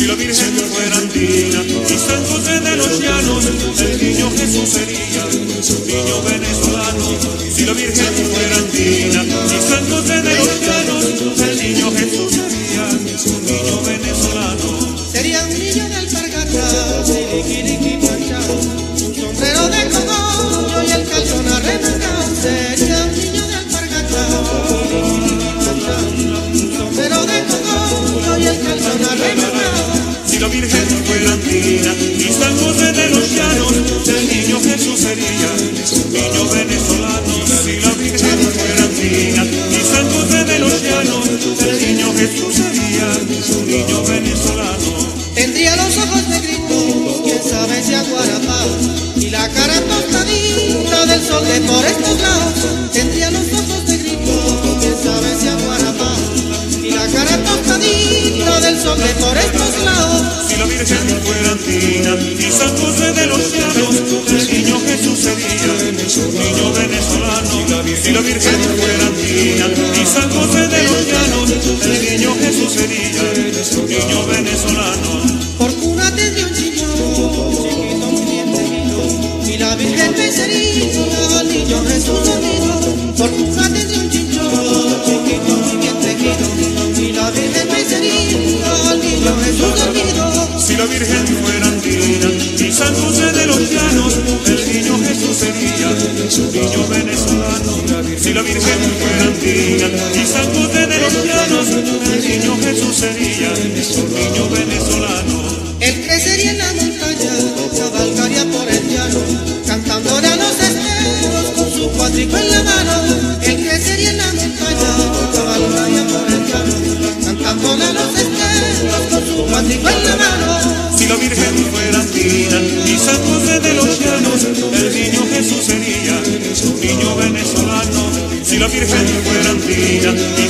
Si la Virgen fuera andina y San José de los Llanos, el niño Jesús sería un niño venezolano. Si la Virgen fuera andina y San José de los Llanos, el niño Jesús sería un niño venezolano. Sería un niño de alpargata, siliquiliqui planchado, un sombrero de cogollo y el calzón arremangado. Sería un niño de alpargata, siliquiliqui planchado, un sombrero de cogollo y el calzón arremangado. Si la Virgen fuera andina y San José de los Llanos, el niño Jesús sería un niño venezolano. Si la Virgen fuera andina y San José de los Llanos, el niño Jesús sería un niño venezolano. Tendría los ojos negritos, quién sabe si aguarapado, y la cara tostadita del sol de por estos lados. Tendría los ojos negritos, quién sabe si aguarapado, y la cara tostadita del sol de por estos lados. Si la Virgen fuera andina y San José de los Llanos, el niño Jesús sería un niño venezolano. Si la Virgen fuera andina y San José de los Llanos, el niño Jesús sería un niño venezolano. Por cuna tendría un chichón, chiquito muy bien tejido, y la Virgen besaría al niño Jesús dormido. Por cuna tendría un chichón, chiquito muy bien tejido, y la Virgen besaría al niño Jesús dormido. Si la Virgen fuera andina y San José de los Llanos, el niño Jesús sería un niño venezolano. Si la Virgen fuera andina y San José de los Llanos, el niño Jesús sería un niño venezolano. Él crecería en la montaña, cabalgaría por el llano, cantándole a los esteros con su cuatrico en la mano. Él crecería en la montaña, cabalgaría por el llano, cantándole a los esteros con su cuatrico en la mano. Si la Virgen fuera andina y San José de los Llanos, el niño Jesús sería un niño venezolano. Si la Virgen fuera andina